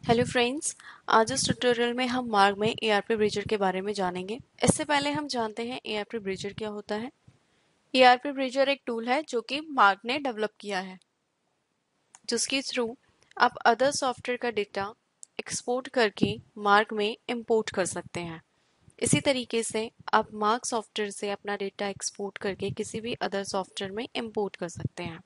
Hello friends. आज इस tutorial में हम मार्ग में एआरपी ब्रिजर के बारे में जानेंगे। इससे पहले हम जानते हैं एआरपी ब्रिजर क्या होता है। एआरपी ब्रिजर एक टूल है जो कि मार्ग ने डेवलप किया है, जिसके थ्रू आप अदर सॉफ्टवेयर का डेटा एक्सपोर्ट करके मार्ग में इंपोर्ट कर सकते हैं। इसी तरीके से आप मार्ग सॉफ्टवेयर से अपना डेटा एक्सपोर्ट करके किसी भी अदर सॉफ्टवेयर में इंपोर्ट कर सकते हैं।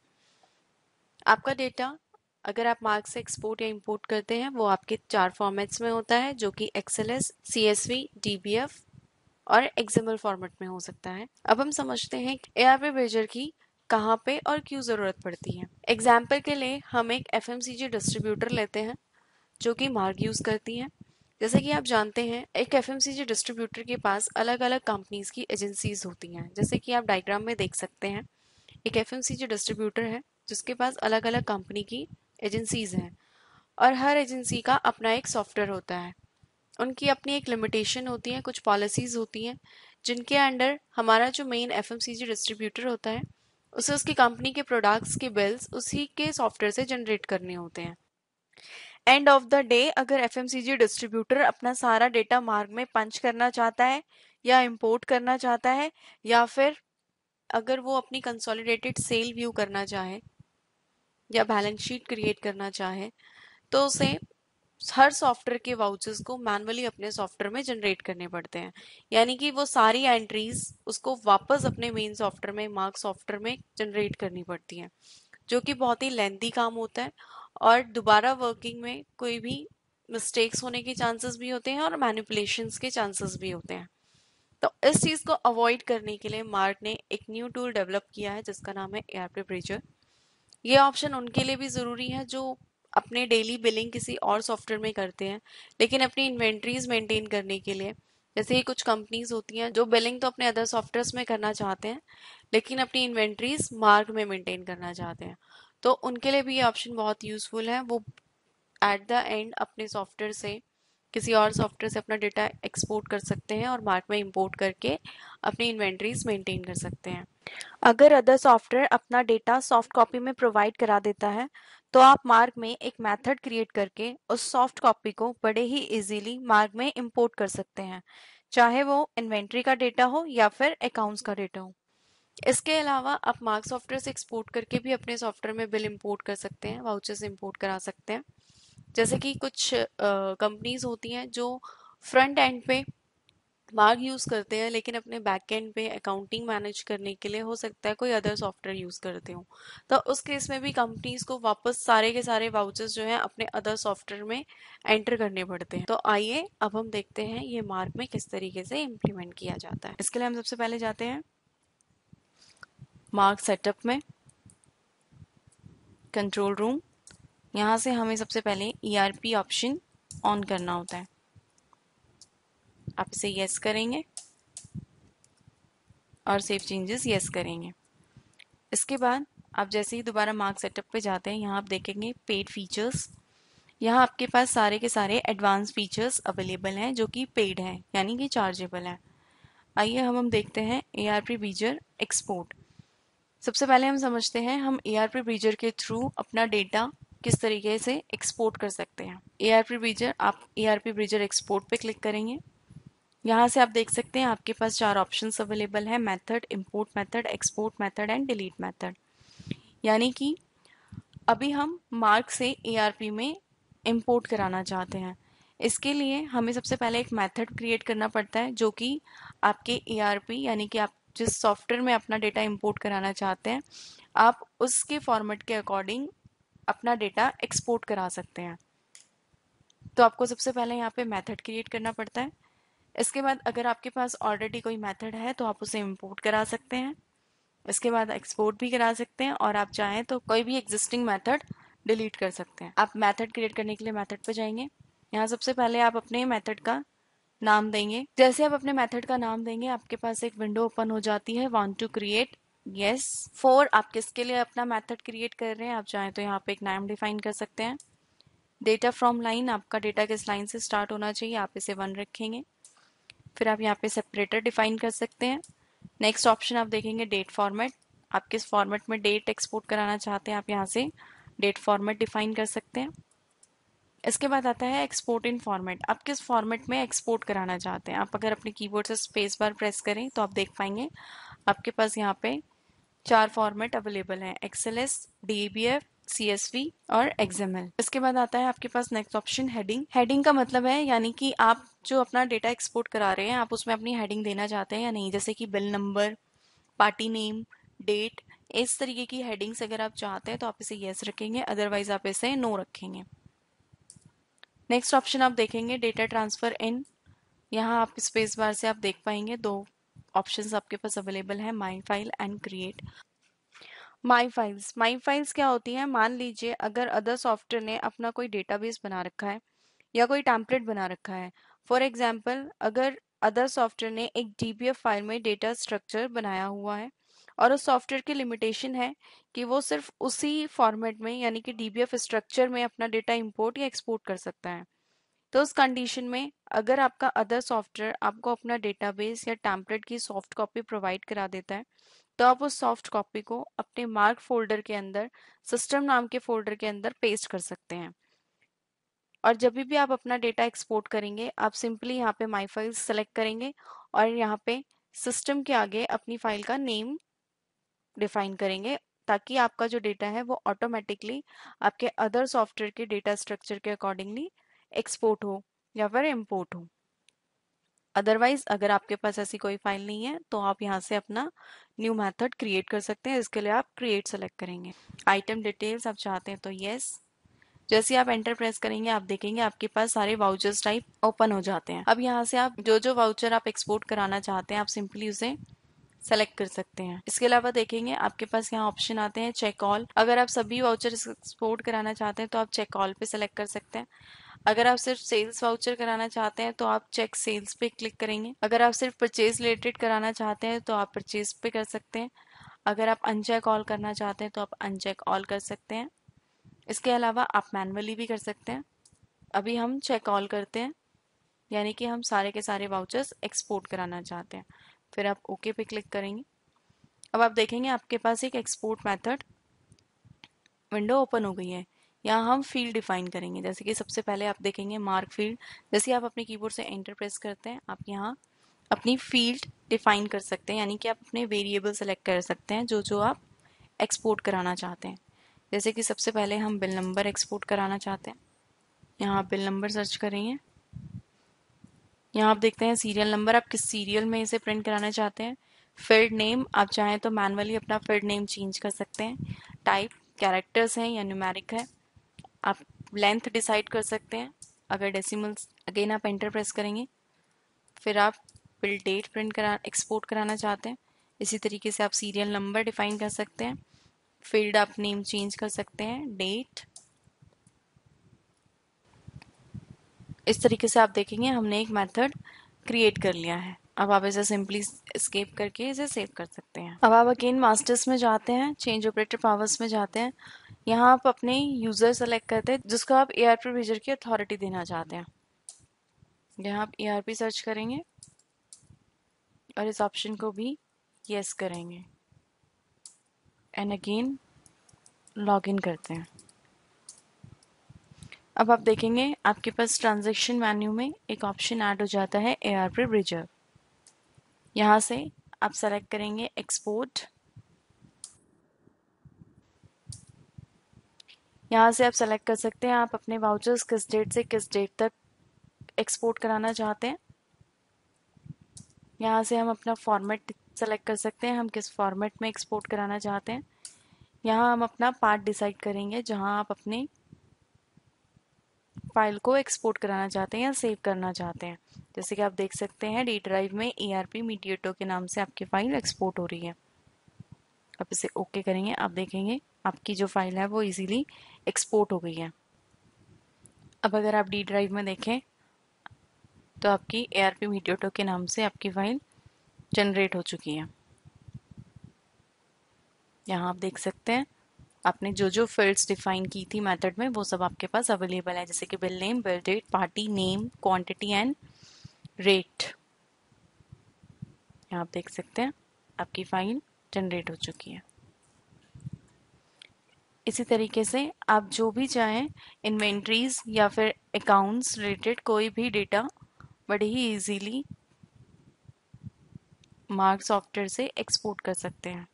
आपका डेटा अगर आप मार्क से एक्सपोर्ट या इंपोर्ट करते हैं वो आपके 4 फॉर्मेट्स में होता है, जो कि एक्सएलएस, सीएसवी, डीबीएफ और एक्सएमएल फॉर्मेट में हो सकता है। अब हम समझते हैं कि एआरपी ब्रिजर की कहाँ पे और क्यों ज़रूरत पड़ती है। एग्जाम्पल के लिए हम एक एफएमसीजी डिस्ट्रीब्यूटर लेते हैं जो कि मार्ग यूज़ करती है। जैसे कि आप जानते हैं, एक एफएमसीजी डिस्ट्रीब्यूटर के पास अलग अलग कंपनीज की एजेंसीज होती हैं। जैसे कि आप डायग्राम में देख सकते हैं, एक एफएमसीजी डिस्ट्रीब्यूटर है जिसके पास अलग अलग कंपनी की एजेंसीज हैं और हर एजेंसी का अपना एक सॉफ्टवेयर होता है। उनकी अपनी एक लिमिटेशन होती है, कुछ पॉलिसीज होती हैं जिनके अंडर हमारा जो मेन एफएमसीजी डिस्ट्रीब्यूटर होता है उसे उसकी कंपनी के प्रोडक्ट्स के बिल्स उसी के सॉफ्टवेयर से जनरेट करने होते हैं। एंड ऑफ द डे अगर एफएमसीजी डिस्ट्रीब्यूटर अपना सारा डेटा मार्ग में पंच करना चाहता है या इंपोर्ट करना चाहता है, या फिर अगर वो अपनी कंसोलिडेटेड सेल व्यू करना चाहे या बैलेंस शीट क्रिएट करना चाहे, तो उसे हर सॉफ्टवेयर के वाउचर्स को मैनुअली अपने सॉफ्टवेयर में जनरेट करने पड़ते हैं। यानी कि वो सारी एंट्रीज उसको वापस अपने मेन सॉफ्टवेयर में, मार्क सॉफ्टवेयर में जनरेट करनी पड़ती हैं, जो कि बहुत ही लेंथी काम होता है और दोबारा वर्किंग में कोई भी मिस्टेक्स होने के चांसेस भी होते हैं और मैनिपुलेशंस के चांसेस भी होते हैं। तो इस चीज़ को अवॉइड करने के लिए मार्क ने एक न्यू टूल डेवलप किया है जिसका नाम है एआरपी ब्रिजर। ये ऑप्शन उनके लिए भी ज़रूरी है जो अपने डेली बिलिंग किसी और सॉफ्टवेयर में करते हैं, लेकिन अपनी इन्वेंट्रीज मेंटेन करने के लिए, जैसे ही कुछ कंपनीज होती हैं जो बिलिंग तो अपने अदर सॉफ्टवेयर्स में करना चाहते हैं लेकिन अपनी इन्वेंट्रीज मार्ग में मेंटेन करना चाहते हैं, तो उनके लिए भी ये ऑप्शन बहुत यूजफुल है। वो एट द एंड अपने सॉफ्टवेयर से किसी और सॉफ्टवेयर से अपना डेटा एक्सपोर्ट कर सकते हैं और मार्क में इंपोर्ट करके अपनी इन्वेंट्रीज मेंटेन कर सकते हैं। अगर अदर सॉफ्टवेयर अपना डेटा सॉफ्ट कॉपी में प्रोवाइड करा देता है तो आप मार्ग में एक मेथड क्रिएट करके उस सॉफ्ट कॉपी को बड़े ही इजीली मार्ग में इंपोर्ट कर सकते हैं, चाहे वो इन्वेंट्री का डेटा हो या फिर अकाउंट्स का डेटा हो। इसके अलावा आप मार्क सॉफ्टवेयर से एक्सपोर्ट करके भी अपने सॉफ्टवेयर में बिल इंपोर्ट कर सकते हैं, वाउचर्स इंपोर्ट करा सकते हैं। जैसे कि कुछ कंपनीज होती हैं जो फ्रंट एंड पे मार्ग यूज करते हैं लेकिन अपने बैक एंड पे अकाउंटिंग मैनेज करने के लिए हो सकता है कोई अदर सॉफ्टवेयर यूज करते हो, तो उस केस में भी कंपनीज को वापस सारे के सारे वाउचर्स जो हैं अपने अदर सॉफ्टवेयर में एंटर करने पड़ते हैं। तो आइए अब हम देखते हैं ये मार्ग में किस तरीके से इम्प्लीमेंट किया जाता है। इसके लिए हम सबसे पहले जाते हैं मार्ग सेटअप में, कंट्रोल रूम। यहाँ से हमें सबसे पहले ईआरपी ऑप्शन ऑन करना होता है। आप इसे यस करेंगे और सेव चेंजेस यस करेंगे। इसके बाद आप जैसे ही दोबारा मार्क सेटअप पे जाते हैं, यहाँ आप देखेंगे पेड फीचर्स। यहाँ आपके पास सारे के सारे एडवांस फीचर्स अवेलेबल हैं जो कि पेड हैं, यानी कि चार्जेबल हैं। आइए हम देखते हैं एआरपी ब्रिजर एक्सपोर्ट। सबसे पहले हम समझते हैं हम एआरपी ब्रिजर के थ्रू अपना डेटा किस तरीके से एक्सपोर्ट कर सकते हैं। एआरपी ब्रिजर, आप एआरपी ब्रिजर एक्सपोर्ट पे क्लिक करेंगे। यहाँ से आप देख सकते हैं आपके पास 4 ऑप्शंस अवेलेबल हैं: method, import method, export method and delete method. यानी कि अभी हम मार्क से एआरपी में इंपोर्ट कराना चाहते हैं। इसके लिए हमें सबसे पहले एक मेथड क्रिएट करना पड़ता है जो कि आपके एआरपी, यानी कि आप जिस सॉफ्टवेयर में अपना डेटा इंपोर्ट कराना चाहते हैं, आप उसके फॉर्मेट के अकॉर्डिंग अपना डेटा एक्सपोर्ट करा सकते हैं। तो आपको सबसे पहले यहाँ पे मेथड क्रिएट करना पड़ता है। इसके बाद अगर आपके पास ऑलरेडी कोई मेथड है तो आप उसे इंपोर्ट करा सकते हैं। इसके बाद एक्सपोर्ट भी करा सकते हैं और आप चाहें तो कोई भी एग्जिस्टिंग मेथड डिलीट कर सकते हैं। आप मेथड क्रिएट करने के लिए मेथड पे जाएंगे। यहाँ सबसे पहले आप अपने मेथड का नाम देंगे। जैसे आप अपने मेथड का नाम देंगे आपके पास एक विंडो ओपन हो जाती है, want to create, yes. For, आप किसके लिए अपना मेथड क्रिएट कर रहे हैं, आप चाहें तो यहाँ पे एक नाम डिफाइन कर सकते हैं। डेटा फ्रॉम लाइन, आपका डेटा किस लाइन से स्टार्ट होना चाहिए, आप इसे 1 रखेंगे। फिर आप यहाँ पे सेपरेटर डिफाइन कर सकते हैं। नेक्स्ट ऑप्शन आप देखेंगे डेट फॉर्मेट, आप किस फॉर्मेट में डेट एक्सपोर्ट कराना चाहते हैं, आप यहाँ से डेट फॉर्मेट डिफाइन कर सकते हैं। इसके बाद आता है एक्सपोर्ट इन फॉर्मेट। आप किस फॉर्मेट में एक्सपोर्ट कराना चाहते हैं। आप अगर अपने कीबोर्ड से स्पेस बार प्रेस करें तो आप देख पाएंगे आपके पास यहाँ पे 4 फॉर्मेट अवेलेबल हैं, XLS, DBF, CSV और XML। इसके बाद आता है आपके पास नेक्स्ट ऑप्शन हेडिंग। हेडिंग का मतलब है यानी कि आप जो अपना डेटा एक्सपोर्ट करा रहे हैं आप उसमें अपनी हेडिंग देना चाहते हैं या नहीं, जैसे कि bill number, party name, date, इस तरीके की हेडिंग्स अगर आप चाहते हैं तो आप इसे यस रखेंगे, अदरवाइज आप इसे नो रखेंगे। नेक्स्ट ऑप्शन आप देखेंगे डेटा ट्रांसफर इन। यहाँ आप स्पेस बार से आप देख पाएंगे 2 ऑप्शंस आपके पास अवेलेबल है, my file and create. My files क्या होती हैं, मान लीजिए अगर अदर सॉफ्टवेयर ने अपना कोई डेटाबेस बना रखा है या कोई टेम्पलेट बना रखा है। फॉर एग्जाम्पल अगर अदर सॉफ्टवेयर ने एक डीबीएफ फाइल में डेटा स्ट्रक्चर बनाया हुआ है और उस सॉफ्टवेयर की लिमिटेशन है कि वो सिर्फ उसी फॉर्मेट में यानी कि डीबीएफ स्ट्रक्चर में अपना डेटा इंपोर्ट या एक्सपोर्ट कर सकता है, तो उस कंडीशन में अगर आपका अदर सॉफ्टवेयर आपको अपना डेटाबेस या टेम्पलेट की सॉफ्ट कॉपी प्रोवाइड करा देता है तो आप उस सॉफ्ट कॉपी को अपने मार्क फोल्डर के अंदर, सिस्टम नाम के फोल्डर के अंदर पेस्ट कर सकते हैं। और जब भी आप अपना डेटा एक्सपोर्ट करेंगे आप सिंपली यहाँ पे माई फाइल सेलेक्ट करेंगे और यहाँ पे सिस्टम के आगे अपनी फाइल का नेम डिफाइन करेंगे ताकि आपका जो डेटा है वो ऑटोमेटिकली आपके अदर सॉफ्टवेयर के डेटा स्ट्रक्चर के अकॉर्डिंगली एक्सपोर्ट हो या फिर इम्पोर्ट हो। अदरवाइज अगर आपके पास ऐसी कोई फाइल नहीं है तो आप यहाँ से अपना न्यू मेथड क्रिएट कर सकते हैं। इसके लिए आप क्रिएट सेलेक्ट करेंगे। आइटम डिटेल्स आप चाहते हैं तो यस। जैसे आप एंटर प्रेस करेंगे आप देखेंगे आपके पास सारे वाउचर्स टाइप ओपन हो जाते हैं। अब यहाँ से आप जो जो वाउचर आप एक्सपोर्ट कराना चाहते हैं आप सिंपली उसे सेलेक्ट कर सकते हैं। इसके अलावा देखेंगे आपके पास यहाँ ऑप्शन आते हैं चेक ऑल। अगर आप सभी वाउचर एक्सपोर्ट कराना चाहते हैं तो आप चेक ऑल पे सेलेक्ट कर सकते हैं। अगर आप सिर्फ सेल्स वाउचर कराना चाहते हैं तो आप चेक सेल्स पे क्लिक करेंगे। अगर आप सिर्फ परचेज रिलेटेड कराना चाहते हैं तो आप परचेज पे कर सकते हैं। अगर आप अनचेक ऑल करना चाहते हैं तो आप अनचेक ऑल कर सकते हैं। इसके अलावा आप मैनुअली भी कर सकते हैं। अभी हम चेक ऑल करते हैं यानी कि हम सारे के सारे वाउचर्स एक्सपोर्ट कराना चाहते हैं। फिर आप ओके पे क्लिक करेंगे। अब आप देखेंगे आपके पास एक एक्सपोर्ट मेथड विंडो ओपन हो गई है। यहाँ हम फील्ड डिफाइन करेंगे, जैसे कि सबसे पहले आप देखेंगे मार्क फील्ड। जैसे आप अपने कीबोर्ड से एंटर प्रेस करते हैं आप यहाँ अपनी फील्ड डिफाइन कर सकते हैं, यानी कि आप अपने वेरिएबल सेलेक्ट कर सकते हैं जो जो आप एक्सपोर्ट कराना चाहते हैं। जैसे कि सबसे पहले हम बिल नंबर एक्सपोर्ट कराना चाहते हैं। यहाँ आप बिल नंबर सर्च करेंगे। यहाँ आप देखते हैं सीरियल नंबर, आप किस सीरियल में इसे प्रिंट कराना चाहते हैं। फील्ड नेम आप चाहें तो मैनुअली अपना फील्ड नेम चेंज कर सकते हैं। टाइप कैरेक्टर्स हैं या न्यूमेरिक है। आप लेंथ डिसाइड कर सकते हैं। अगर डेसिमल्स, अगेन आप एंटर प्रेस करेंगे। फिर आप बिल डेट प्रिंट करा एक्सपोर्ट कराना चाहते हैं। इसी तरीके से आप सीरियल नंबर डिफाइन कर सकते हैं। फील्ड आप नेम चेंज कर सकते हैं, डेट। इस तरीके से आप देखेंगे हमने एक मेथड क्रिएट कर लिया है। अब आप इसे सिंपली एस्केप करके इसे सेव कर सकते हैं। अब आप अगेन मास्टर्स में जाते हैं, चेंज ऑपरेटर पावर्स में जाते हैं। यहाँ आप अपने यूजर सेलेक्ट करते हैं जिसको आप ARP ब्रिजर की अथॉरिटी देना चाहते हैं। यहाँ आप ARP सर्च करेंगे और इस ऑप्शन को भी यस करेंगे एंड अगेन लॉग इन करते हैं। अब आप देखेंगे आपके पास ट्रांजैक्शन मेन्यू में एक ऑप्शन ऐड हो जाता है ARP ब्रिजर। यहाँ से आप सेलेक्ट करेंगे एक्सपोर्ट। यहाँ से आप सेलेक्ट कर सकते हैं आप अपने वाउचर्स किस डेट से किस डेट तक एक्सपोर्ट कराना चाहते हैं। यहाँ से हम अपना फॉर्मेट सेलेक्ट कर सकते हैं, हम किस फॉर्मेट में एक्सपोर्ट कराना चाहते हैं। यहाँ हम अपना पार्ट डिसाइड करेंगे जहाँ आप अपने फाइल को एक्सपोर्ट कराना चाहते हैं या सेव करना चाहते हैं। जैसे कि आप देख सकते हैं डी ड्राइव में ARP मीडिएटो के नाम से आपकी फाइल एक्सपोर्ट हो रही है। आप इसे ओके करेंगे, आप देखेंगे आपकी जो फाइल है वो इजीली एक्सपोर्ट हो गई है। अब अगर आप डी ड्राइव में देखें तो आपकी ARP मीडिएटो के नाम से आपकी फाइल जनरेट हो चुकी है। यहाँ आप देख सकते हैं आपने जो जो फील्ड्स डिफाइन की थी मेथड में वो सब आपके पास अवेलेबल है, जैसे कि bill name, bill date, party name, quantity and rate. यहाँ आप देख सकते हैं आपकी फाइल जनरेट हो चुकी है। इसी तरीके से आप जो भी चाहें इन्वेंट्रीज या फिर अकाउंट्स रिलेटेड कोई भी डेटा बड़े ही इजीली मार्क सॉफ्टवेयर से एक्सपोर्ट कर सकते हैं।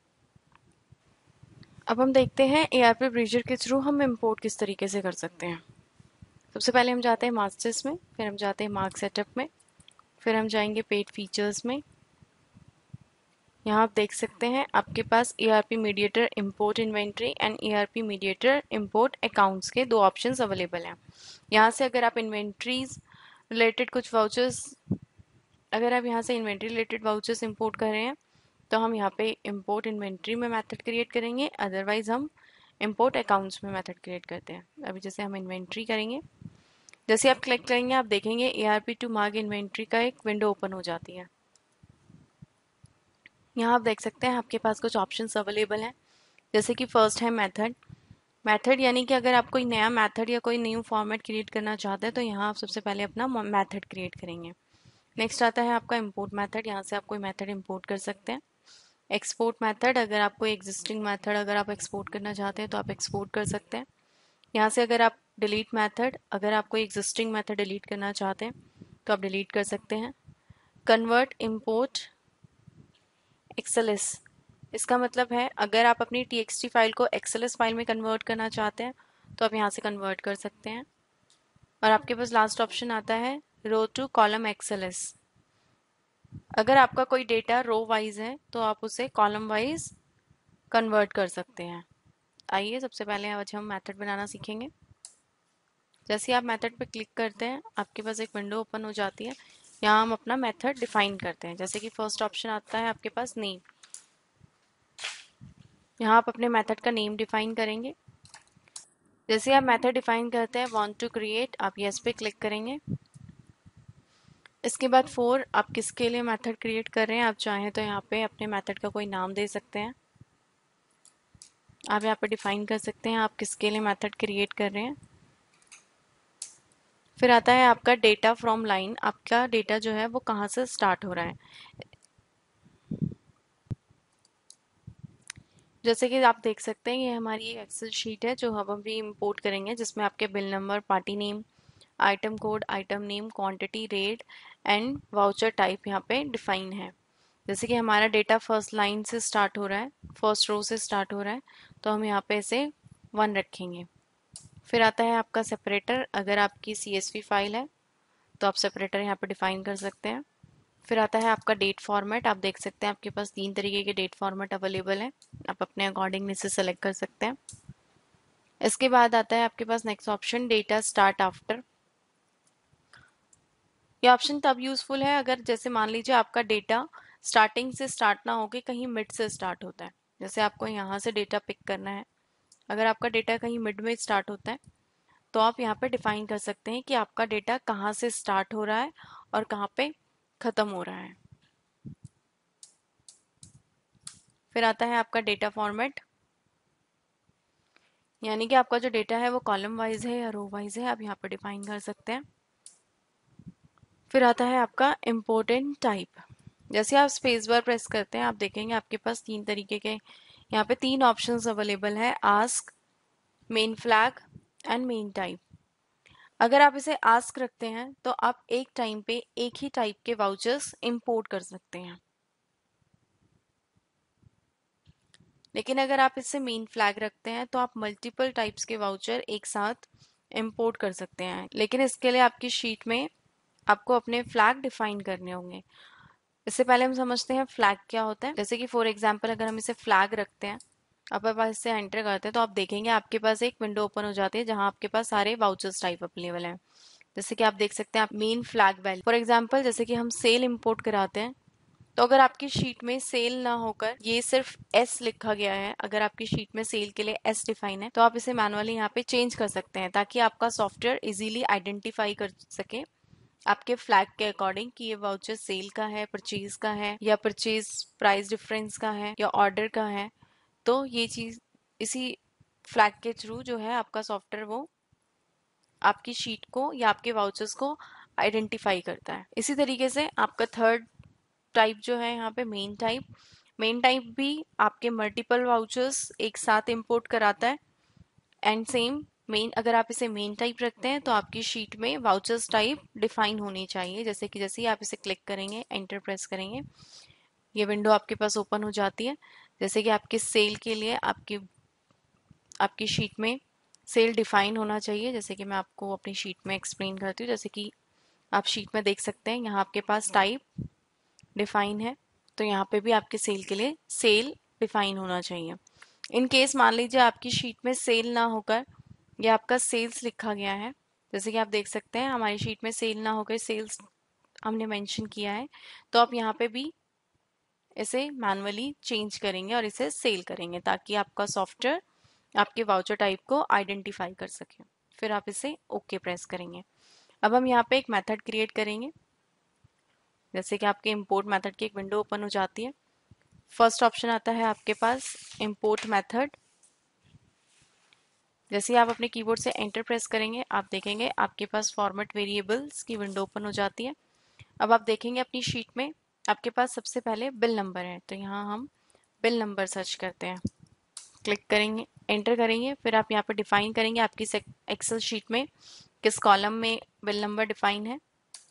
अब हम देखते हैं एआरपी ब्रीजर के थ्रू हम इंपोर्ट किस तरीके से कर सकते हैं। सबसे पहले हम जाते हैं मास्टर्स में, फिर हम जाते हैं मार्क सेटअप में, फिर हम जाएंगे पेड फीचर्स में। यहाँ आप देख सकते हैं आपके पास ERP mediator import inventory and ERP mediator import accounts के दो ऑप्शंस अवेलेबल हैं। यहाँ से अगर आप इन्वेंट्रीज रिलेटेड कुछ वाउचर्स, अगर आप यहाँ से इन्वेंट्री रिलेटेड वाउचर्स इंपोर्ट कर रहे हैं तो हम यहाँ पे इंपोर्ट इन्वेंट्री में मेथड क्रिएट करेंगे, अदरवाइज हम इंपोर्ट अकाउंट्स में मेथड क्रिएट करते हैं। अभी जैसे हम इन्वेंट्री करेंगे, जैसे आप क्लिक करेंगे आप देखेंगे ERP टू मार्क इन्वेंट्री का एक विंडो ओपन हो जाती है। यहाँ आप देख सकते हैं आपके पास कुछ ऑप्शंस अवेलेबल हैं, जैसे कि फर्स्ट है मेथड। मेथड यानी कि अगर आप कोई नया मेथड या कोई न्यू फॉर्मेट क्रिएट करना चाहते हैं तो यहाँ आप सबसे पहले अपना मेथड क्रिएट करेंगे। नेक्स्ट आता है आपका इंपोर्ट मेथड, यहाँ से आप कोई मेथड इंपोर्ट कर सकते हैं। एक्सपोर्ट मेथड, अगर आप कोई एग्जिस्टिंग मेथड अगर आप एक्सपोर्ट करना चाहते हैं तो आप एक्सपोर्ट कर सकते हैं। यहाँ से अगर आप डिलीट मेथड, अगर आप कोई एग्जिस्टिंग मेथड डिलीट करना चाहते हैं तो आप डिलीट कर सकते हैं। कन्वर्ट इंपोर्ट एक्सएलएस, इसका मतलब है अगर आप अपनी txt फाइल को XLS फाइल में कन्वर्ट करना चाहते हैं तो आप यहाँ से कन्वर्ट कर सकते हैं। और आपके पास लास्ट ऑप्शन आता है रो टू कॉलम XLS, अगर आपका कोई डेटा रो वाइज है तो आप उसे कॉलम वाइज कन्वर्ट कर सकते हैं। आइए सबसे पहले आज हम मेथड बनाना सीखेंगे। जैसे आप मेथड पर क्लिक करते हैं आपके पास एक विंडो ओपन हो जाती है। यहाँ हम अपना मेथड डिफाइन करते हैं, जैसे कि फर्स्ट ऑप्शन आता है आपके पास नेम। यहाँ आप अपने मेथड का नेम डिफाइन करेंगे। जैसे आप मेथड डिफाइन करते हैं वांट टू क्रिएट, आप यस पे क्लिक करेंगे। इसके बाद फॉर, आप किसके लिए मेथड क्रिएट कर रहे हैं, आप चाहें तो यहाँ पे अपने मेथड का कोई नाम दे सकते हैं। आप यहाँ पे डिफाइन कर सकते हैं आप किसके लिए मेथड क्रिएट कर रहे हैं। फिर आता है आपका डेटा फ्रॉम लाइन, आपका डेटा जो है वो कहाँ से स्टार्ट हो रहा है। जैसे कि आप देख सकते हैं ये हमारी एक एक्सेल शीट है जो हम अभी इंपोर्ट करेंगे, जिसमें आपके bill number, party name, item code, item name, quantity, rate and voucher type यहाँ पे डिफाइन है। जैसे कि हमारा डेटा फर्स्ट लाइन से स्टार्ट हो रहा है, फर्स्ट रो से स्टार्ट हो रहा है, तो हम यहाँ पे इसे 1 रखेंगे। फिर आता है आपका सेपरेटर, अगर आपकी CSV फाइल है तो आप सेपरेटर यहाँ पे डिफाइन कर सकते हैं। फिर आता है आपका डेट फॉर्मेट, आप देख सकते हैं आपके पास 3 तरीके के डेट फॉर्मेट अवेलेबल है, आप अपने अकॉर्डिंग इसे सेलेक्ट कर सकते हैं। इसके बाद आता है आपके पास next option data start after. ये ऑप्शन तब यूजफुल है अगर जैसे मान लीजिए आपका डेटा स्टार्टिंग से स्टार्ट ना होके कहीं मिड से स्टार्ट होता है। जैसे आपको यहाँ से डेटा पिक करना है, अगर आपका डेटा कहीं मिड में स्टार्ट होता है तो आप यहाँ पे डिफाइन कर सकते हैं कि आपका डेटा कहाँ से स्टार्ट हो रहा है और कहाँ पे खत्म हो रहा है। फिर आता है आपका डेटा फॉर्मेट, यानी कि आपका जो डेटा है वो कॉलम वाइज है या रो वाइज है, आप यहाँ पे डिफाइन कर सकते हैं। फिर आता है आपका इम्पोर्टेंट टाइप, जैसे आप स्पेस बार प्रेस करते हैं आप देखेंगे आपके पास 3 तरीके के यहाँ पे 3 ऑप्शंस अवेलेबल है, ask, main flag and main type. अगर आप इसे आस्क रखते हैं तो आप एक टाइम पे एक ही टाइप के वाउचर्स इंपोर्ट कर सकते हैं, लेकिन अगर आप इसे मेन फ्लैग रखते हैं तो आप मल्टीपल टाइप्स के वाउचर एक साथ इंपोर्ट कर सकते हैं। लेकिन इसके लिए आपकी शीट में आपको अपने फ्लैग डिफाइन करने होंगे। इससे पहले हम समझते हैं फ्लैग क्या होता है। जैसे कि फॉर एग्जांपल अगर हम इसे फ्लैग रखते हैं, अपने पास इसे एंटर करते हैं तो आप देखेंगे आपके पास एक विंडो ओपन हो जाती है जहां आपके पास सारे वाउचर्स टाइप अवेलेबल हैं। जैसे कि आप देख सकते हैं आप main flag value, for example जैसे कि हम सेल इंपोर्ट कराते हैं तो अगर आपकी शीट में सेल ना होकर ये सिर्फ एस लिखा गया है, अगर आपकी शीट में सेल के लिए एस डिफाइन है तो आप इसे मैनुअली यहाँ पे चेंज कर सकते हैं ताकि आपका सॉफ्टवेयर इजीली आइडेंटिफाई कर सके आपके फ्लैग के अकॉर्डिंग कि ये वाउचर सेल का है, परचेज का है या परचेज प्राइस डिफरेंस का है या ऑर्डर का है। तो ये चीज इसी फ्लैग के थ्रू जो है आपका सॉफ्टवेयर वो आपकी शीट को या आपके वाउचर्स को आइडेंटिफाई करता है। इसी तरीके से आपका थर्ड टाइप जो है यहाँ पे मेन टाइप, मेन टाइप भी आपके मल्टीपल वाउचर्स एक साथ इंपोर्ट कराता है। एंड सेम मेन, अगर आप इसे मेन टाइप रखते हैं तो आपकी शीट में वाउचर्स टाइप डिफाइन होनी चाहिए। जैसे कि जैसे ही आप इसे क्लिक करेंगे, एंटर प्रेस करेंगे, ये विंडो आपके पास ओपन हो जाती है। जैसे कि आपके सेल के लिए आपकी शीट में सेल डिफाइन होना चाहिए। जैसे कि मैं आपको अपनी शीट में एक्सप्लेन करती हूँ। जैसे कि आप शीट में देख सकते हैं, यहाँ आपके पास टाइप डिफाइन है, तो यहाँ पे भी आपके सेल के लिए सेल डिफाइन होना चाहिए। इन केस मान लीजिए आपकी शीट में सेल ना होकर ये आपका सेल्स लिखा गया है, जैसे कि आप देख सकते हैं हमारी शीट में सेल ना होकर सेल्स हमने मेंशन किया है, तो आप यहाँ पे भी इसे मैनुअली चेंज करेंगे और इसे सेल करेंगे ताकि आपका सॉफ्टवेयर आपके वाउचर टाइप को आइडेंटिफाई कर सके। फिर आप इसे ओके प्रेस करेंगे। अब हम यहाँ पे एक मेथड क्रिएट करेंगे। जैसे कि आपके इंपोर्ट मेथड की एक विंडो ओपन हो जाती है। फर्स्ट ऑप्शन आता है आपके पास इंपोर्ट मेथड। जैसे ही आप अपने कीबोर्ड से एंटर प्रेस करेंगे, आप देखेंगे आपके पास फॉर्मेट वेरिएबल्स की विंडो ओपन हो जाती है। अब आप देखेंगे अपनी शीट में आपके पास सबसे पहले बिल नंबर है, तो यहाँ हम बिल नंबर सर्च करते हैं। क्लिक करेंगे, एंटर करेंगे, फिर आप यहाँ पर डिफाइन करेंगे आपकी एक्सेल शीट में किस कॉलम में बिल नंबर डिफाइन है।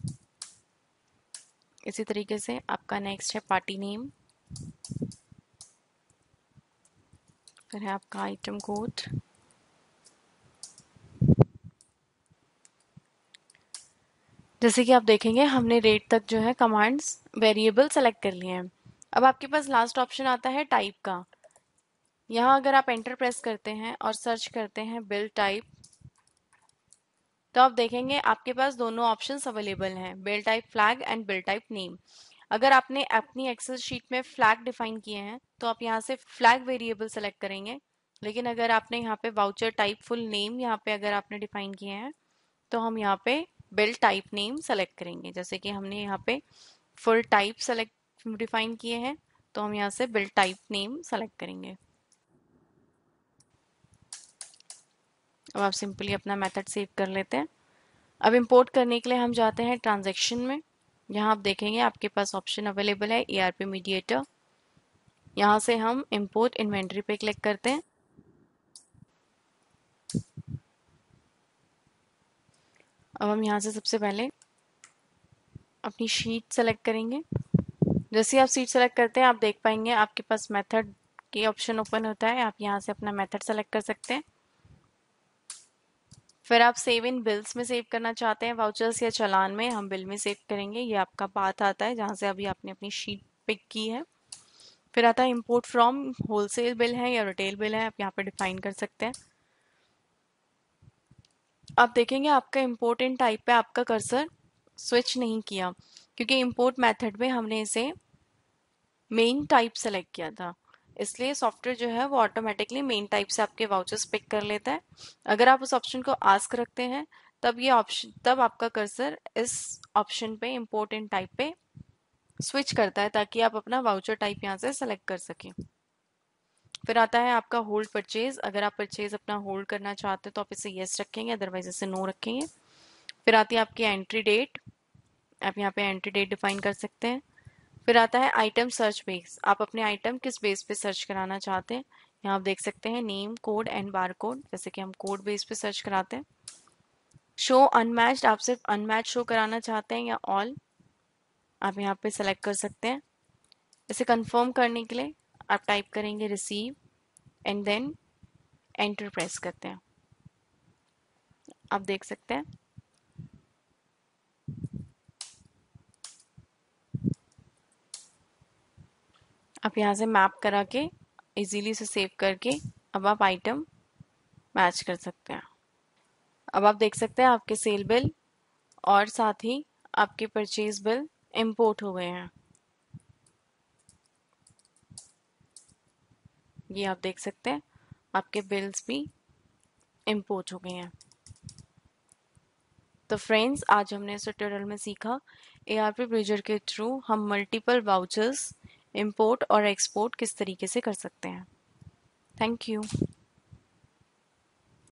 इसी तरीके से आपका नेक्स्ट है पार्टी नेम, फिर है आपका आइटम कोड, जैसे कि आप देखेंगे हमने रेट तक जो है कमांड्स वेरिएबल सेलेक्ट कर लिए हैं। अब आपके पास लास्ट ऑप्शन आता है टाइप का। यहाँ अगर आप एंटर प्रेस करते हैं और सर्च करते हैं बिल टाइप, तो आप देखेंगे आपके पास दोनों ऑप्शंस अवेलेबल हैं, bill type flag and bill type name. अगर आपने अपनी एक्सेल शीट में फ्लैग डिफाइन किए हैं तो आप यहाँ से फ्लैग वेरिएबल सेलेक्ट करेंगे, लेकिन अगर आपने यहाँ पे वाउचर टाइप फुल नेम यहाँ पे अगर आपने डिफाइन किए हैं तो हम यहाँ पे बिल टाइप नेम सेलेक्ट करेंगे। जैसे कि हमने यहाँ पे फुल टाइप सेलेक्ट डिफाइन किए हैं, तो हम यहाँ से बिल टाइप नेम सेलेक्ट करेंगे। अब आप सिंपली अपना मेथड सेव कर लेते हैं। अब इंपोर्ट करने के लिए हम जाते हैं ट्रांजैक्शन में। यहाँ आप देखेंगे आपके पास ऑप्शन अवेलेबल है ERP मीडिएटर। यहाँ से हम इंपोर्ट इन्वेंट्री पे क्लिक करते हैं। अब हम यहाँ से सबसे पहले अपनी शीट सेलेक्ट करेंगे। जैसे आप शीट सेलेक्ट करते हैं आप देख पाएंगे आपके पास मेथड की ऑप्शन ओपन होता है। आप यहाँ से अपना मेथड सेलेक्ट कर सकते हैं। फिर आप सेव इन बिल्स में सेव करना चाहते हैं वाउचर्स या चालान में, हम बिल में सेव करेंगे। ये आपका पाथ आता है जहाँ से अभी आपने अपनी शीट पिक की है। फिर आता है इंपोर्ट फ्रॉम, होलसेल बिल है या रिटेल बिल है, आप यहाँ पर डिफाइन कर सकते हैं। आप देखेंगे आपका इंपोर्ट इन टाइप पे आपका कर्सर स्विच नहीं किया, क्योंकि इंपोर्ट मेथड में हमने इसे मेन टाइप सेलेक्ट किया था, इसलिए सॉफ्टवेयर जो है वो ऑटोमेटिकली मेन टाइप से आपके वाउचर्स पिक कर लेता है। अगर आप उस ऑप्शन को आस्क रखते हैं तब आपका कर्सर इस ऑप्शन पे इंपोर्ट इन टाइप पे स्विच करता है, ताकि आप अपना वाउचर टाइप यहाँ से सेलेक्ट कर सकें। फिर आता है आपका होल्ड परचेज। अगर आप परचेज अपना होल्ड करना चाहते हैं तो आप इसे येस रखेंगे, अदरवाइज इसे नो रखेंगे। फिर आती है आपकी एंट्री डेट, आप यहाँ पे एंट्री डेट डिफाइन कर सकते हैं। फिर आता है आइटम सर्च बेस, आप अपने आइटम किस बेस पे सर्च कराना चाहते हैं। यहाँ आप देख सकते हैं name, code and bar code, जैसे कि हम कोड बेस पे सर्च कराते हैं। शो अनमैच्ड, आप सिर्फ अनमैच शो कराना चाहते हैं या ऑल, आप यहाँ पे सेलेक्ट कर सकते हैं। इसे कंफर्म करने के लिए आप टाइप करेंगे receive and then enter press करते हैं। आप देख सकते हैं आप यहाँ से मैप करा के इजीली से सेव करके अब आप आइटम मैच कर सकते हैं। अब आप देख सकते हैं आपके सेल बिल और साथ ही आपके परचेज बिल इंपोर्ट हो गए हैं। ये आप देख सकते हैं आपके बिल्स भी इंपोर्ट हो गए हैं। तो फ्रेंड्स, आज हमने इस ट्यूटोरियल में सीखा ARP ब्रिजर के थ्रू हम मल्टीपल वाउचर्स इंपोर्ट और एक्सपोर्ट किस तरीके से कर सकते हैं। Thank you.